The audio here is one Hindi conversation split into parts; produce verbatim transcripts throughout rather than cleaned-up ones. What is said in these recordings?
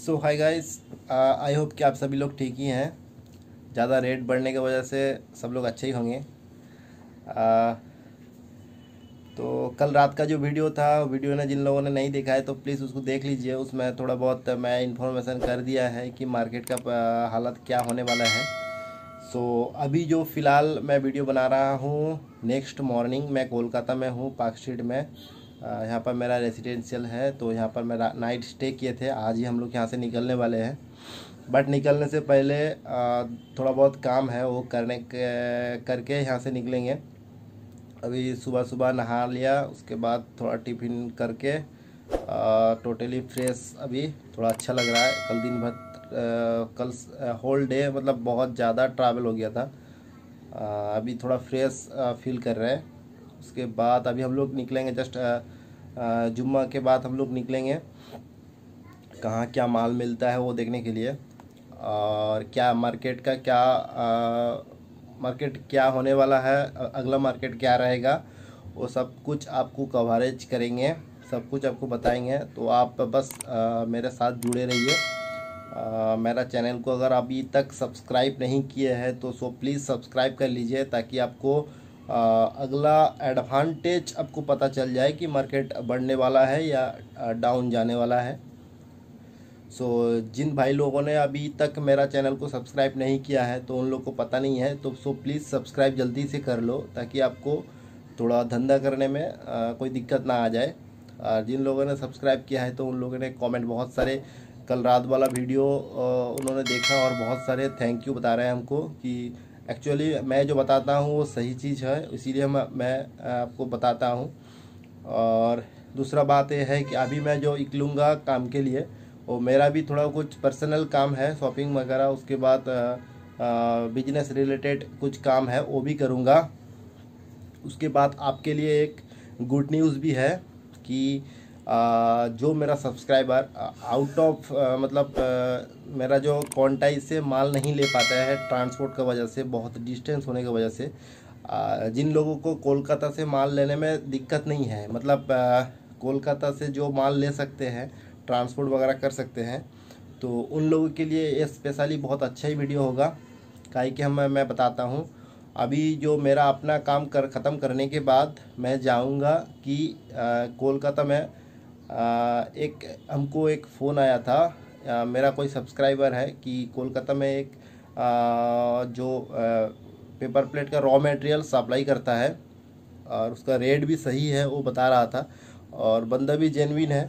So hi guys, I hope कि आप सभी लोग ठीक ही हैं। ज़्यादा रेट बढ़ने की वजह से सब लोग अच्छे ही होंगे। uh, तो कल रात का जो वीडियो था, वीडियो ने जिन लोगों ने नहीं देखा है तो प्लीज़ उसको देख लीजिए। उसमें थोड़ा बहुत मैं इन्फॉर्मेशन कर दिया है कि मार्केट का uh, हालत क्या होने वाला है। सो so, अभी जो फ़िलहाल मैं वीडियो बना रहा हूँ, नेक्स्ट मॉर्निंग मैं कोलकाता में हूँ, पार्क स्ट्रीट में। यहाँ पर मेरा रेसिडेंशियल है, तो यहाँ पर मैं नाइट स्टे किए थे। आज ही हम लोग यहाँ से निकलने वाले हैं, बट निकलने से पहले थोड़ा बहुत काम है वो करने के करके यहाँ से निकलेंगे। अभी सुबह सुबह नहा लिया, उसके बाद थोड़ा टिफ़िन करके टोटली फ्रेश, अभी थोड़ा अच्छा लग रहा है। कल दिन भर आ, कल होल डे मतलब बहुत ज़्यादा ट्रैवल हो गया था। आ, अभी थोड़ा फ्रेश फील कर रहे हैं। उसके बाद अभी हम लोग निकलेंगे, जस्ट जुम्मा के बाद हम लोग निकलेंगे कहाँ क्या माल मिलता है वो देखने के लिए, और क्या मार्केट का क्या आ, मार्केट क्या होने वाला है, अगला मार्केट क्या रहेगा, वो सब कुछ आपको कवरेज करेंगे, सब कुछ आपको बताएंगे। तो आप बस आ, मेरे साथ जुड़े रहिए। मेरा चैनल को अगर अभी तक सब्सक्राइब नहीं किए हैं तो सो प्लीज़ सब्सक्राइब कर लीजिए, ताकि आपको आ, अगला एडवांटेज आपको पता चल जाए कि मार्केट बढ़ने वाला है या डाउन जाने वाला है। सो so, जिन भाई लोगों ने अभी तक मेरा चैनल को सब्सक्राइब नहीं किया है तो उन लोग को पता नहीं है, तो सो प्लीज़ सब्सक्राइब जल्दी से कर लो, ताकि आपको थोड़ा धंधा करने में आ, कोई दिक्कत ना आ जाए। और जिन लोगों ने सब्सक्राइब किया है तो उन लोगों ने कमेंट बहुत सारे, कल रात वाला वीडियो उन्होंने देखा और बहुत सारे थैंक यू बता रहे हैं हमको कि एक्चुअली मैं जो बताता हूँ वो सही चीज़ है, इसीलिए मैं मैं आपको बताता हूँ। और दूसरा बात यह है कि अभी मैं जो निकलूँगा काम के लिए, वो मेरा भी थोड़ा कुछ पर्सनल काम है, शॉपिंग वगैरह, उसके बाद बिजनेस रिलेटेड कुछ काम है वो भी करूँगा। उसके बाद आपके लिए एक गुड न्यूज़ भी है कि आ, जो मेरा सब्सक्राइबर आउट ऑफ मतलब आ, मेरा जो क्वांटाई से माल नहीं ले पाता है ट्रांसपोर्ट का वजह से, बहुत डिस्टेंस होने की वजह से, आ, जिन लोगों को कोलकाता से माल लेने में दिक्कत नहीं है, मतलब आ, कोलकाता से जो माल ले सकते हैं, ट्रांसपोर्ट वगैरह कर सकते हैं, तो उन लोगों के लिए ये स्पेशली बहुत अच्छा ही वीडियो होगा। काहे कि हम मैं बताता हूँ, अभी जो मेरा अपना काम कर ख़त्म करने के बाद मैं जाऊंगा कि कोलकाता में आ, एक हमको एक फ़ोन आया था, आ, मेरा कोई सब्सक्राइबर है कि कोलकाता में एक आ, जो आ, पेपर प्लेट का रॉ मटेरियल सप्लाई करता है और उसका रेट भी सही है वो बता रहा था, और बंदा भी जेन्युइन है।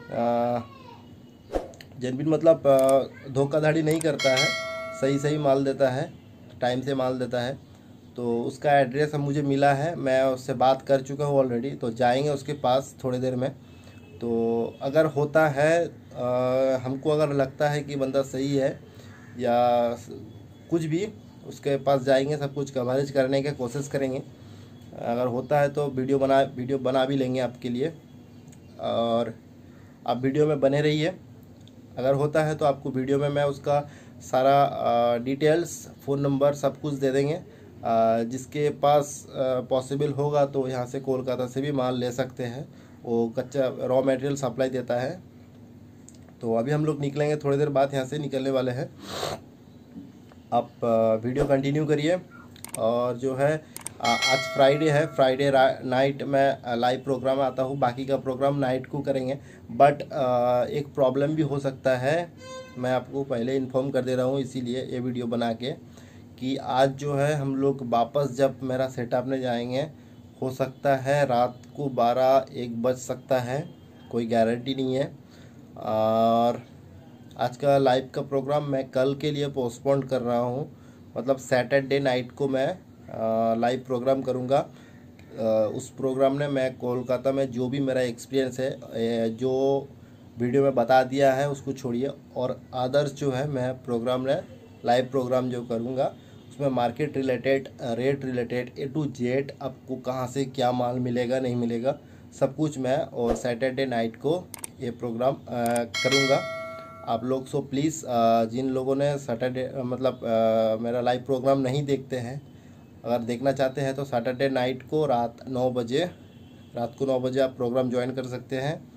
जेन्युइन मतलब धोखाधड़ी नहीं करता है, सही सही माल देता है, टाइम से माल देता है। तो उसका एड्रेस अब मुझे मिला है, मैं उससे बात कर चुका हूँ ऑलरेडी, तो जाएंगे उसके पास थोड़ी देर में। तो अगर होता है आ, हमको अगर लगता है कि बंदा सही है या कुछ भी, उसके पास जाएंगे, सब कुछ कवरेज करने की कोशिश करेंगे। अगर होता है तो वीडियो बना वीडियो बना भी लेंगे आपके लिए, और आप वीडियो में बने रहिए। अगर होता है तो आपको वीडियो में मैं उसका सारा डिटेल्स, फ़ोन नंबर सब कुछ दे देंगे। जिसके पास पॉसिबल होगा तो यहाँ से कोलकाता से भी माल ले सकते हैं, वो कच्चा रॉ मटेरियल सप्लाई देता है। तो अभी हम लोग निकलेंगे, थोड़ी देर बाद यहाँ से निकलने वाले हैं। आप वीडियो कंटिन्यू करिए। और जो है आज फ्राइडे है, फ्राइडे नाइट में लाइव प्रोग्राम आता हूँ, बाकी का प्रोग्राम नाइट को करेंगे। बट एक प्रॉब्लम भी हो सकता है, मैं आपको पहले इन्फॉर्म कर दे रहा हूँ, इसीलिए ये वीडियो बना के, कि आज जो है हम लोग वापस जब मेरा सेटअप में जाएंगे, हो सकता है रात को बारह एक बज सकता है, कोई गारंटी नहीं है। और आज का लाइव का प्रोग्राम मैं कल के लिए पोस्टपोन कर रहा हूँ, मतलब सैटरडे नाइट को मैं लाइव प्रोग्राम करूँगा। उस प्रोग्राम में मैं कोलकाता में जो भी मेरा एक्सपीरियंस है, जो वीडियो में बता दिया है उसको छोड़िए, और अदर्स जो है मैं प्रोग्राम में लाइव प्रोग्राम जो करूँगा उसमें market related, rate related, A to Z, आपको कहाँ से क्या माल मिलेगा नहीं मिलेगा सब कुछ मैं, और सैटरडे नाइट को ये प्रोग्राम करूँगा। आप लोग सो प्लीज़, जिन लोगों ने सैटरडे मतलब आ, मेरा लाइव प्रोग्राम नहीं देखते हैं, अगर देखना चाहते हैं तो सैटरडे नाइट को रात नौ बजे रात को नौ बजे आप प्रोग्राम ज्वाइन कर सकते हैं।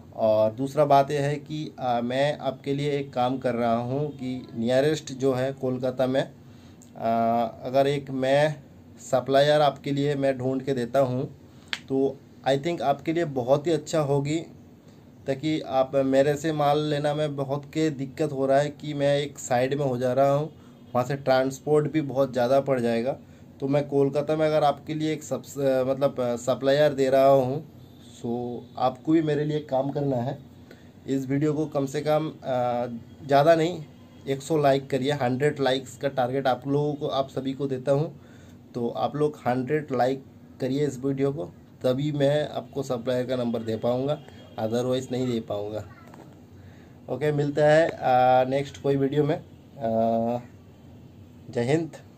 और दूसरा बात यह है कि आ, मैं आपके लिए एक काम कर रहा हूँ कि नियरेस्ट जो है कोलकाता में आ, अगर एक मैं सप्लायर आपके लिए मैं ढूंढ के देता हूँ तो आई थिंक आपके लिए बहुत ही अच्छा होगी, ताकि आप मेरे से माल लेना में बहुत के दिक्कत हो रहा है कि मैं एक साइड में हो जा रहा हूँ, वहाँ से ट्रांसपोर्ट भी बहुत ज़्यादा पड़ जाएगा। तो मैं कोलकाता में अगर आपके लिए एक सब मतलब सप्लायर दे रहा हूँ, सो आपको भी मेरे लिए काम करना है। इस वीडियो को कम से कम ज़्यादा नहीं एक सौ लाइक करिए। हंड्रेड लाइक्स का टारगेट आप लोगों को आप सभी को देता हूँ, तो आप लोग हंड्रेड लाइक करिए इस वीडियो को, तभी मैं आपको सप्लायर का नंबर दे पाऊँगा, अदरवाइज़ नहीं दे पाऊँगा। ओके, मिलता है नेक्स्ट कोई वीडियो में। आ, जय हिंद।